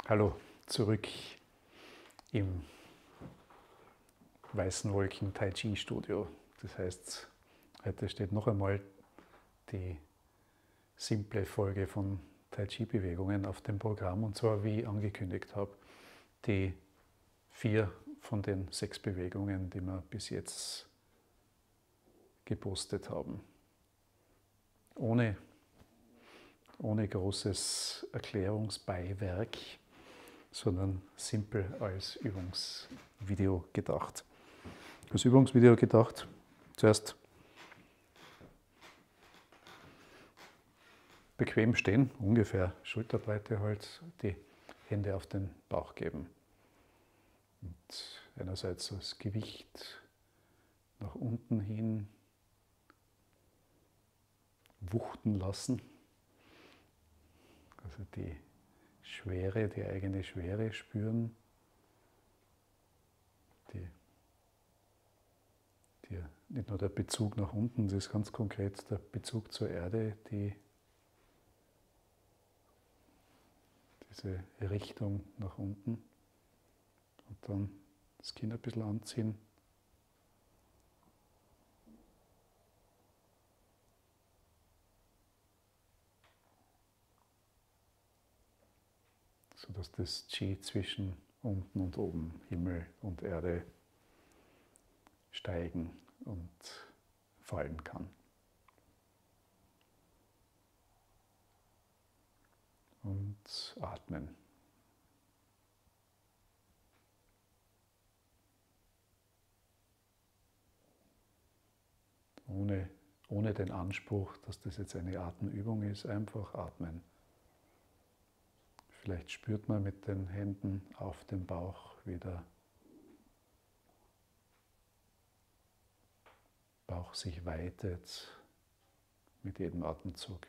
Hallo, zurück im Weißen Wolken Tai Chi Studio. Das heißt, heute steht noch einmal die simple Folge von Tai Chi Bewegungen auf dem Programm, und zwar, wie ich angekündigt habe, die 4 von den 6 Bewegungen, die wir bis jetzt gepostet haben. Ohne großes Erklärungsbeiwerk, sondern simpel als Übungsvideo gedacht. Als Übungsvideo gedacht, zuerst bequem stehen, ungefähr Schulterbreite halt, die Hände auf den Bauch geben. Und einerseits das Gewicht nach unten hin wuchten lassen, also die Schwere, die eigene Schwere spüren, nicht nur der Bezug nach unten, das ist ganz konkret der Bezug zur Erde, diese Richtung nach unten, und dann das Kinn ein bisschen anziehen. Sodass das Qi zwischen unten und oben, Himmel und Erde, steigen und fallen kann. Und atmen. Ohne den Anspruch, dass das jetzt eine Atemübung ist, einfach atmen. Vielleicht spürt man mit den Händen auf dem Bauch, wie der Bauch sich weitet mit jedem Atemzug.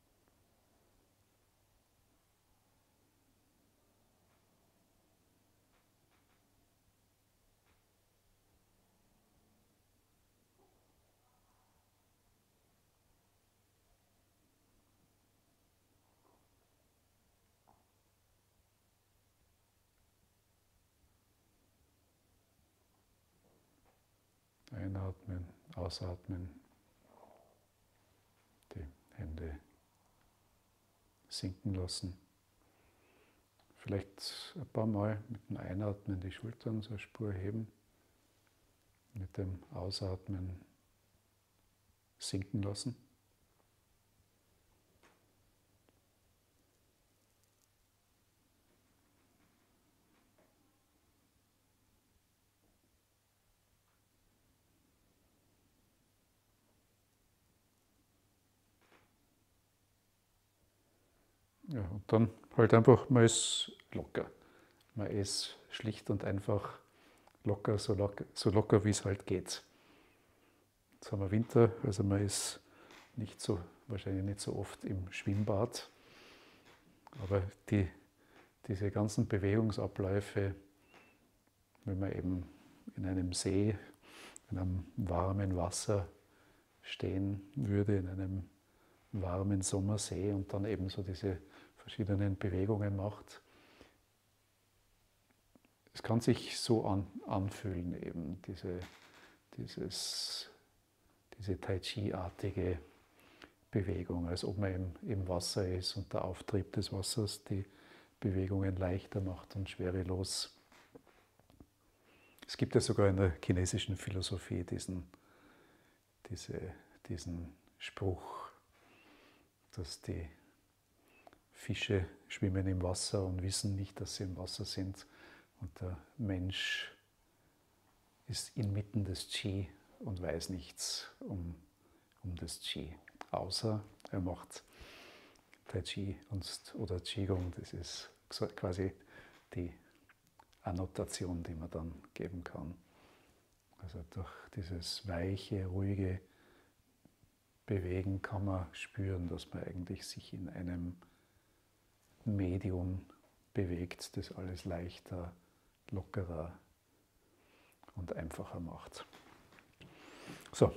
Einatmen, ausatmen, die Hände sinken lassen. Vielleicht ein paar Mal mit dem Einatmen die Schultern so eine Spur heben, mit dem Ausatmen sinken lassen. Ja, und dann halt einfach, man ist locker. Man ist schlicht und einfach locker, so locker wie es halt geht. Jetzt haben wir Winter, also man ist wahrscheinlich nicht so oft im Schwimmbad, aber diese ganzen Bewegungsabläufe, wenn man eben in einem See, in einem warmen Wasser stehen würde, in einem warmen Sommersee, und dann eben so diese verschiedenen Bewegungen macht. Es kann sich so anfühlen, eben diese Tai Chi-artige Bewegung, als ob man im Wasser ist und der Auftrieb des Wassers die Bewegungen leichter macht und schwerelos. Es gibt ja sogar in der chinesischen Philosophie diesen Spruch, dass die Fische schwimmen im Wasser und wissen nicht, dass sie im Wasser sind, und der Mensch ist inmitten des Qi und weiß nichts um das Qi, außer er macht Tai Chi oder Qigong. Das ist quasi die Annotation, die man dann geben kann. Also durch dieses weiche, ruhige Bewegen kann man spüren, dass man eigentlich sich in einem Medium bewegt, das alles leichter, lockerer und einfacher macht. So,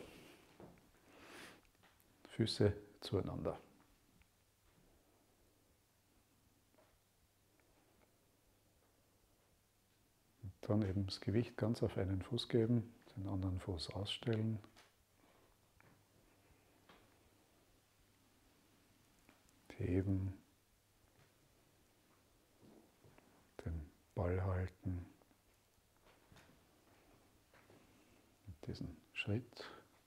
Füße zueinander. Dann eben das Gewicht ganz auf einen Fuß geben, den anderen Fuß ausstellen. Heben, den Ball halten, mit diesem Schritt.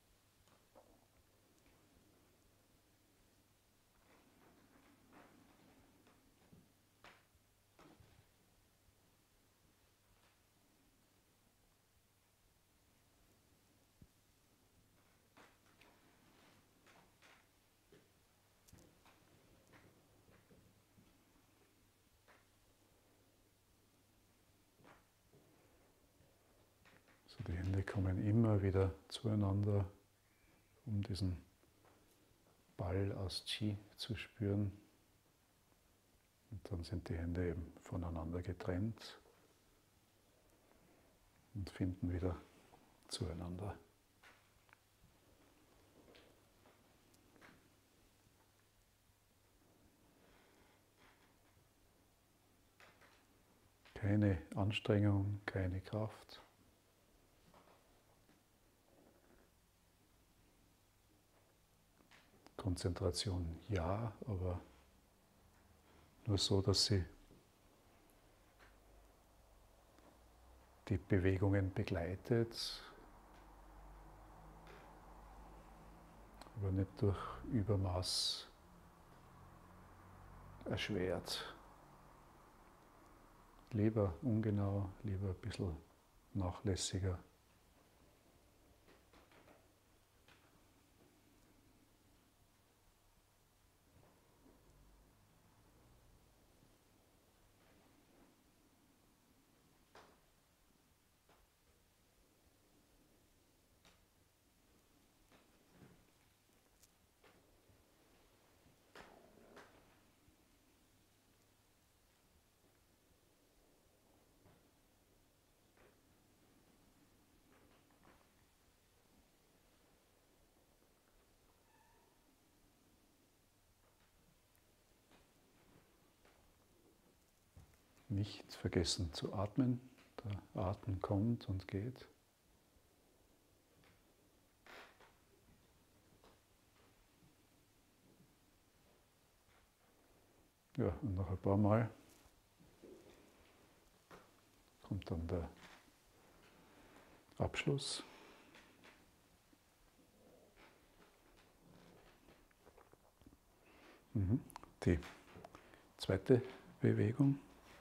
So, die Hände kommen immer wieder zueinander, um diesen Ball aus Qi zu spüren. Und dann sind die Hände eben voneinander getrennt und finden wieder zueinander. Keine Anstrengung, keine Kraft. Konzentration ja, aber nur so, dass sie die Bewegungen begleitet, aber nicht durch Übermaß erschwert. Lieber ungenau, lieber ein bisschen nachlässiger. Nicht vergessen zu atmen. Der Atem kommt und geht. Ja, und noch ein paar Mal kommt dann der Abschluss. Die zweite Bewegung.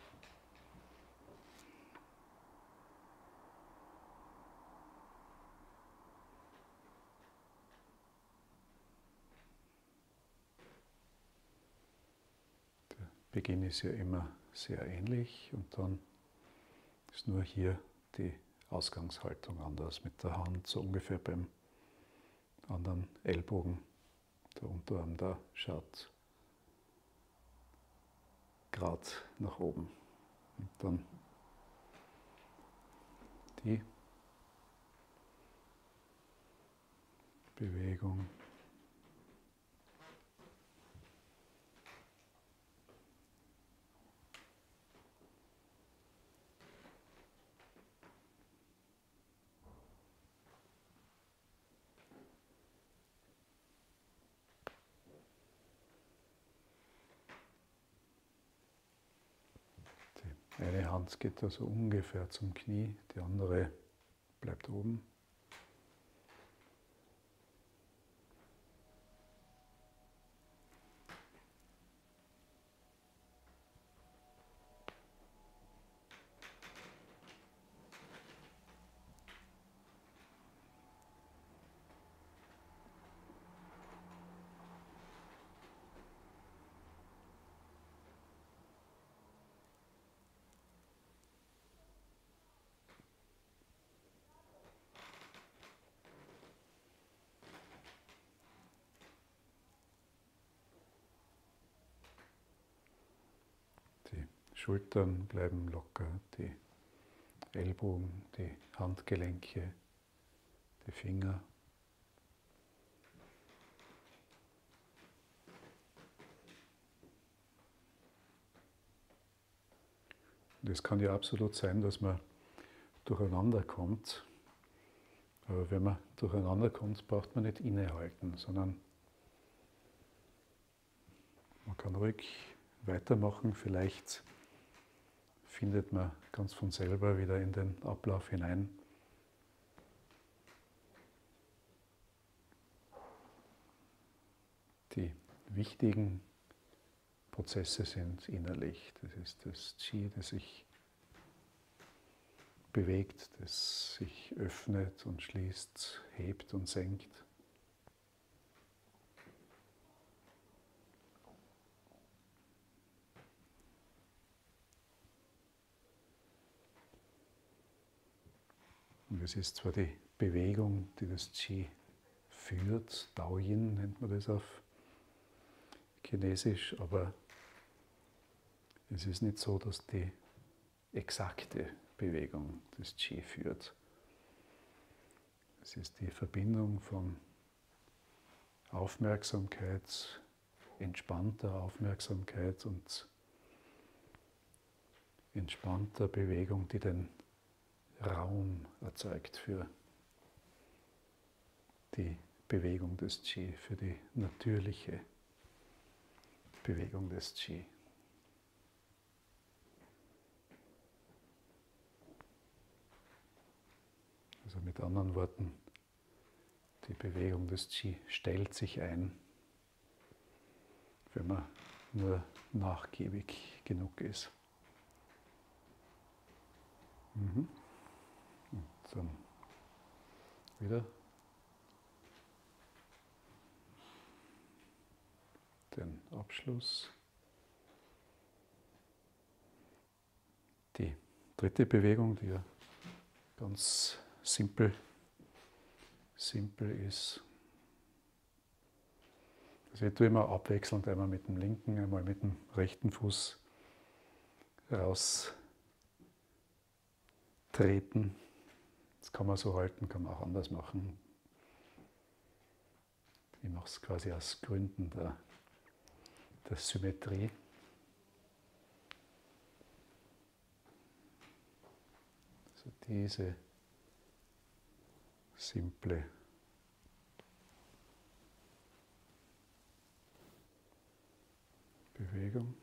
Beginn ist ja immer sehr ähnlich und dann ist nur hier die Ausgangshaltung anders mit der Hand so ungefähr beim anderen Ellbogen. Der Unterarm da schaut gerade nach oben. Und dann die Bewegung. Eine Hand geht also ungefähr zum Knie, die andere bleibt oben. Schultern bleiben locker, die Ellbogen, die Handgelenke, die Finger. Und es kann ja absolut sein, dass man durcheinander kommt. Aber wenn man durcheinander kommt, braucht man nicht innehalten, sondern man kann ruhig weitermachen. Vielleicht findet man ganz von selber wieder in den Ablauf hinein. Die wichtigen Prozesse sind innerlich. Das ist das Qi, das sich bewegt, das sich öffnet und schließt, hebt und senkt. Und es ist zwar die Bewegung, die das Qi führt, Daoyin nennt man das auf Chinesisch, aber es ist nicht so, dass die exakte Bewegung des Qi führt. Es ist die Verbindung von Aufmerksamkeit, entspannter Aufmerksamkeit und entspannter Bewegung, die den Raum erzeugt für die Bewegung des Qi, für die natürliche Bewegung des Qi. Also mit anderen Worten, die Bewegung des Qi stellt sich ein, wenn man nur nachgiebig genug ist. Und dann wieder den Abschluss. Die dritte Bewegung, die ja ganz simpel ist. Also ich tue immer abwechselnd, einmal mit dem linken, einmal mit dem rechten Fuß raustreten. Das kann man so halten, kann man auch anders machen. Ich mache es quasi aus Gründen der Symmetrie. Also diese simple Bewegung.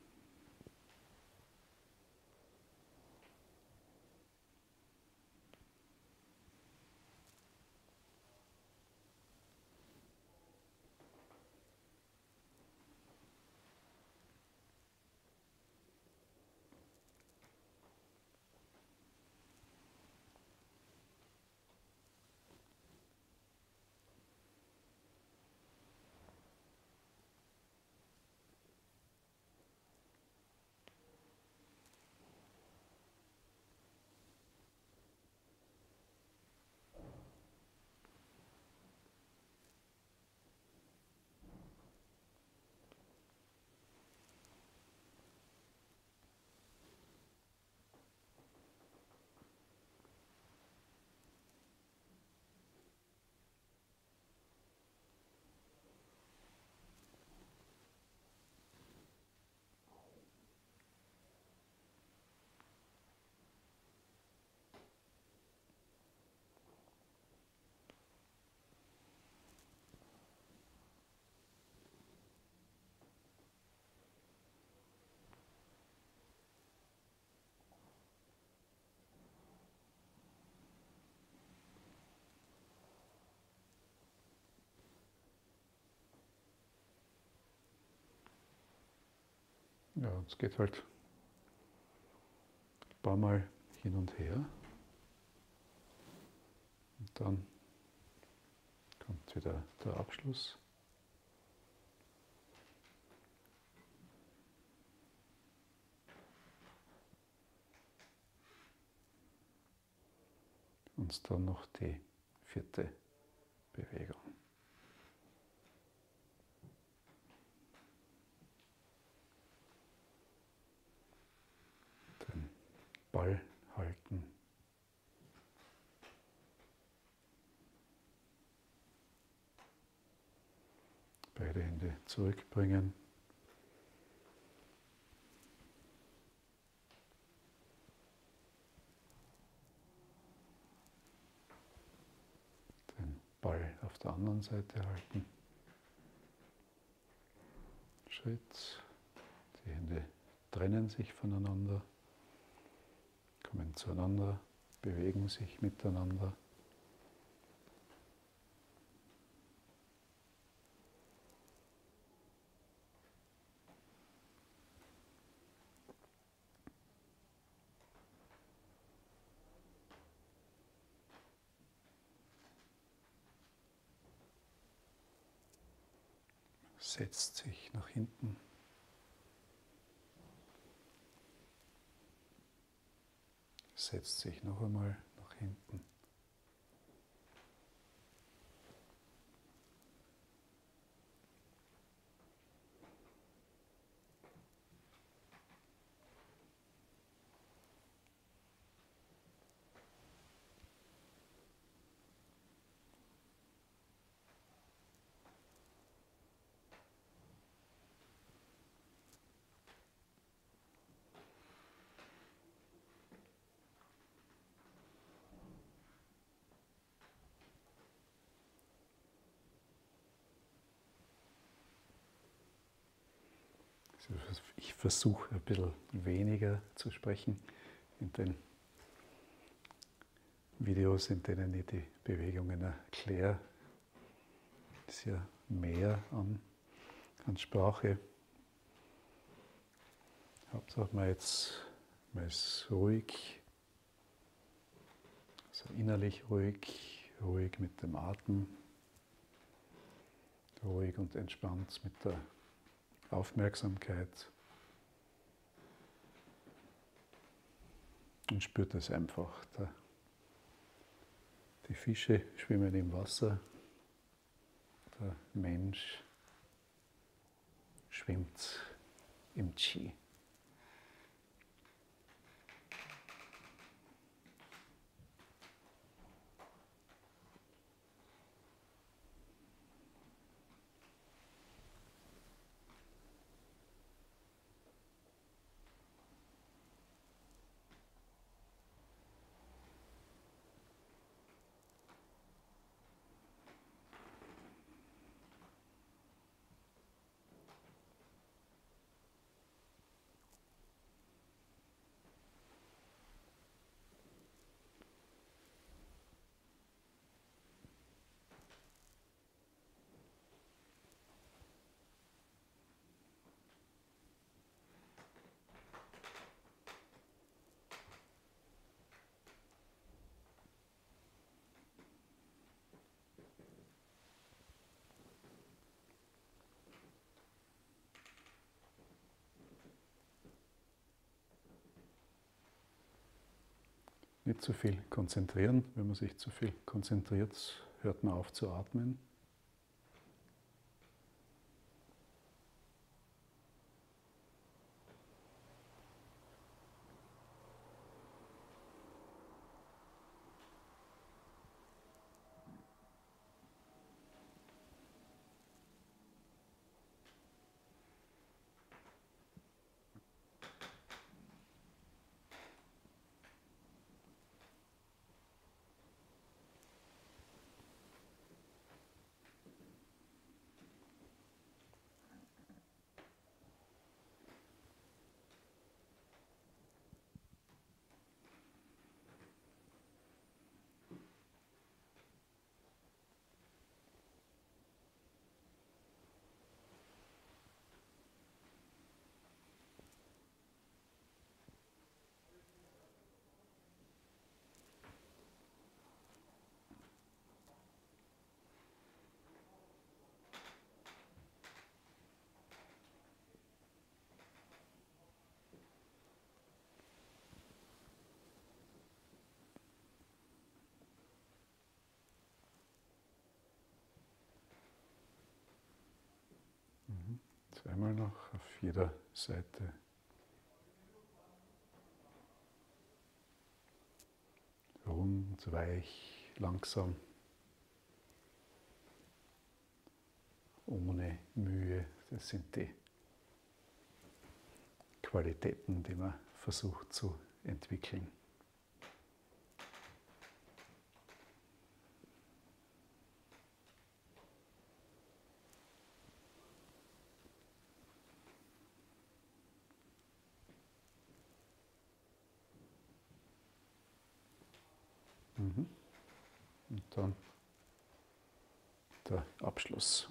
Ja, es geht halt ein paar Mal hin und her. Und dann kommt wieder der Abschluss. Und dann noch die vierte Bewegung. Den Ball halten. Beide Hände zurückbringen. auf der anderen Seite halten. Schritt. Die Hände trennen sich voneinander, kommen zueinander, bewegen sich miteinander. Setzt sich nach hinten. Setzt sich noch einmal nach hinten. Ich versuche ein bisschen weniger zu sprechen in den Videos, in denen ich die Bewegungen erkläre. Es ist ja mehr an Sprache. Hauptsache man ist ruhig, also innerlich ruhig mit dem Atem, ruhig und entspannt mit der Aufmerksamkeit und spürt es einfach. Die Fische schwimmen im Wasser, der Mensch schwimmt im Qi. Nicht zu viel konzentrieren. Wenn man sich zu viel konzentriert, hört man auf zu atmen. Zweimal noch auf jeder Seite. Rund, weich, langsam, ohne Mühe. Das sind die Qualitäten, die man versucht zu entwickeln. Und dann der Abschluss.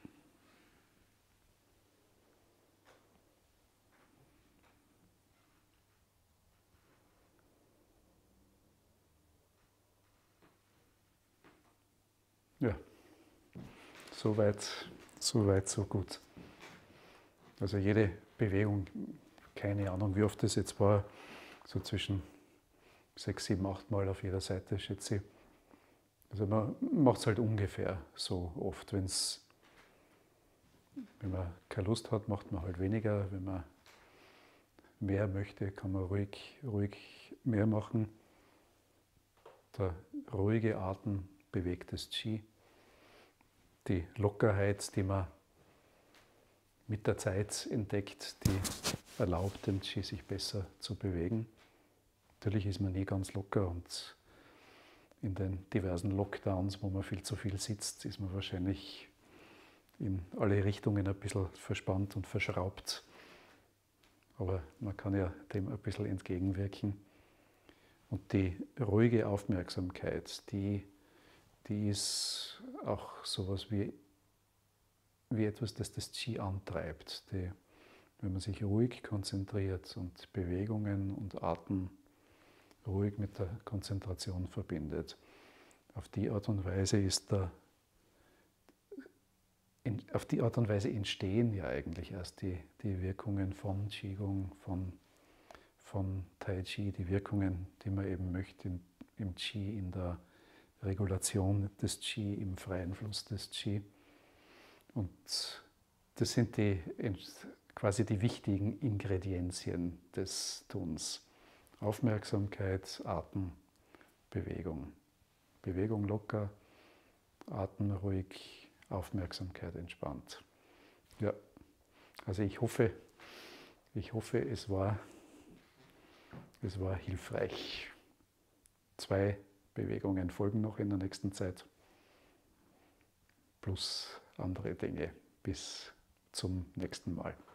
Ja, soweit, so gut. Also jede Bewegung, keine Ahnung, wie oft das jetzt war, so zwischen 6, 7, 8 Mal auf jeder Seite, schätze ich. Also man macht es halt ungefähr so oft. Wenn man keine Lust hat, macht man halt weniger. Wenn man mehr möchte, kann man ruhig mehr machen. Der ruhige Atem bewegt das Qi. Die Lockerheit, die man mit der Zeit entdeckt, die erlaubt dem Qi sich besser zu bewegen. Natürlich ist man nie ganz locker und in den diversen Lockdowns, wo man viel zu viel sitzt, ist man wahrscheinlich in alle Richtungen ein bisschen verspannt und verschraubt. Aber man kann ja dem ein bisschen entgegenwirken. Und die ruhige Aufmerksamkeit, die ist auch sowas wie etwas, das das Qi antreibt. Wenn man sich ruhig konzentriert und Bewegungen und Atem ruhig mit der Konzentration verbindet. Auf die Art und Weise entstehen ja eigentlich erst die Wirkungen von Qigong, von Tai Chi, die Wirkungen, die man eben möchte im Qi, in der Regulation des Qi, im freien Fluss des Qi. Und das sind quasi die wichtigen Ingredienzien des Tuns. Aufmerksamkeit, Atem, Bewegung. Bewegung locker, Atem ruhig, Aufmerksamkeit entspannt. Ja, also ich hoffe, es war hilfreich. 2 Bewegungen folgen noch in der nächsten Zeit, plus andere Dinge. Bis zum nächsten Mal.